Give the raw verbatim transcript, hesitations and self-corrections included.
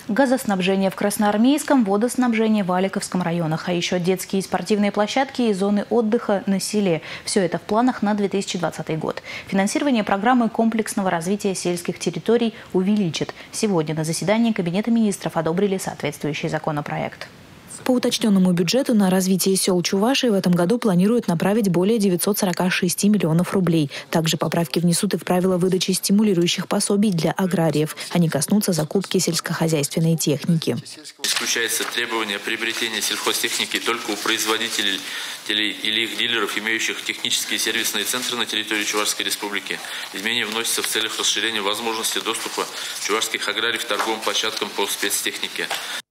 Газоснабжение в Красноармейском, водоснабжение в Аликовском районах, а еще детские и спортивные площадки и зоны отдыха на селе. Все это в планах на две тысячи двадцатый год. Финансирование программы комплексного развития сельских территорий увеличит. Сегодня на заседании Кабинета министров одобрили соответствующий законопроект. По уточненному бюджету на развитие сел Чувашии в этом году планируют направить более девятисот сорока шести миллионов рублей. Также поправки внесут и в правила выдачи стимулирующих пособий для аграриев. Они коснутся закупки сельскохозяйственной техники. Исключается требование приобретения сельхозтехники только у производителей или их дилеров, имеющих технические и сервисные центры на территории Чувашской республики. Изменения вносятся в целях расширения возможности доступа чувашских аграриев к торговым площадкам по спецтехнике.